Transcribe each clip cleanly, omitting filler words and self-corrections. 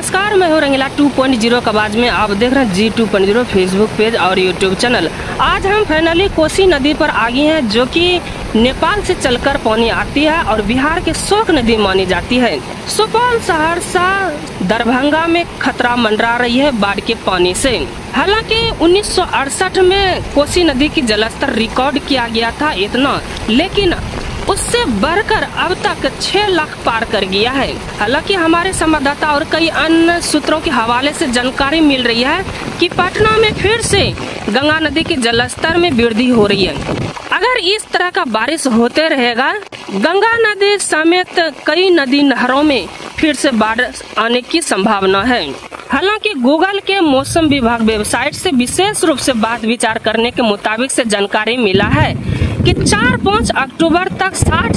नमस्कार, मैं हूँ रंगीला 2.0 का आवाज में आप देख रहे हैं G2.0 फेसबुक पेज और यूट्यूब चैनल। आज हम फाइनली कोसी नदी पर आ गए हैं, जो कि नेपाल से चलकर पानी आती है और बिहार के शोक नदी मानी जाती है। सुपौल, सहरसा, दरभंगा में खतरा मंडरा रही है बाढ़ के पानी से। हालांकि 1968 में कोसी नदी की जलस्तर रिकॉर्ड किया गया था इतना, लेकिन उससे बढ़कर अब तक 6 लाख पार कर गया है। हालांकि हमारे संवाददाता और कई अन्य सूत्रों के हवाले से जानकारी मिल रही है कि पटना में फिर से गंगा नदी के जलस्तर में वृद्धि हो रही है। अगर इस तरह का बारिश होते रहेगा, गंगा नदी समेत कई नदी नहरों में फिर से बाढ़ आने की संभावना है। हालांकि गूगल के मौसम विभाग वेबसाइट से विशेष रूप से बात विचार करने के मुताबिक से जानकारी मिला है कि 4-5 अक्टूबर तक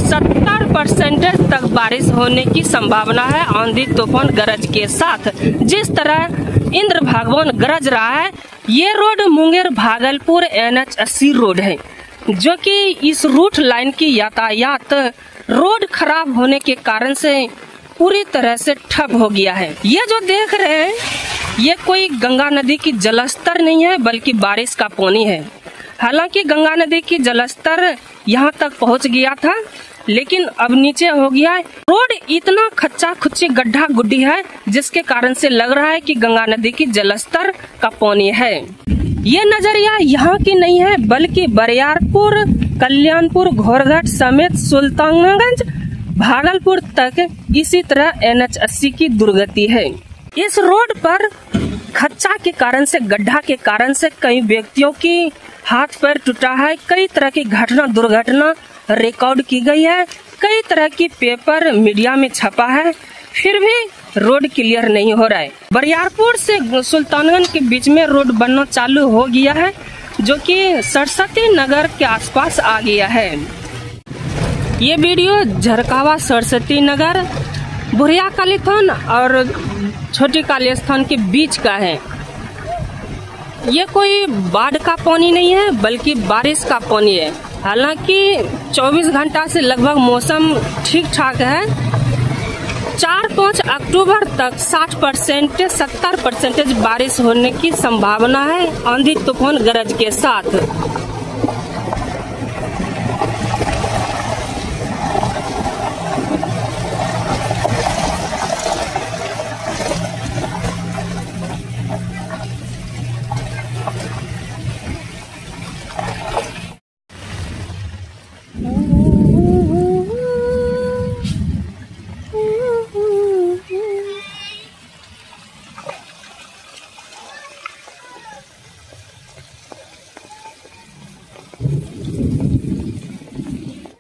60-70% तक बारिश होने की संभावना है। आंधी तूफान गरज के साथ जिस तरह इंद्र भगवान गरज रहा है। ये road Munger Bhagalpur NH80 road है, जो कि इस रूट लाइन की यातायात रोड खराब होने के कारण से पूरी तरह से ठप हो गया है। ये जो देख रहे हैं, ये कोई गंगा नदी की जलस्तर नहीं है, बल्कि बारिश का पानी है। हालांकि गंगा नदी की जलस्तर यहाँ तक पहुँच गया था, लेकिन अब नीचे हो गया है। रोड इतना खच्चा खुच्ची गड्ढा गुड्डी है, जिसके कारण से लग रहा है कि गंगा नदी की जलस्तर का पानी है। ये नजरिया यहाँ की नहीं है, बल्कि बरियारपुर, कल्याणपुर, घोरघट समेत सुल्तानगंज, भागलपुर तक इसी तरह NH80 की दुर्गति है। इस रोड पर खच्चा के कारण से, गड्ढा के कारण से कई व्यक्तियों की हाथ पैर टूटा है। कई तरह की घटना दुर्घटना रिकॉर्ड की गई है। कई तरह की पेपर मीडिया में छपा है, फिर भी रोड क्लियर नहीं हो रहा है। बरियारपुर से सुल्तानगंज के बीच में रोड बनना चालू हो गया है, जो कि सरस्वती नगर के आसपास आ गया है। ये वीडियो झरकावा, सरस्वती नगर, बुढ़िया काली स्थान और छोटी काली स्थान के बीच का है। ये कोई बाढ़ का पानी नहीं है, बल्कि बारिश का पानी है। हालांकि 24 घंटा से लगभग मौसम ठीक ठाक है। 4-5 अक्टूबर तक 60-70% बारिश होने की संभावना है, आंधी तूफान गरज के साथ।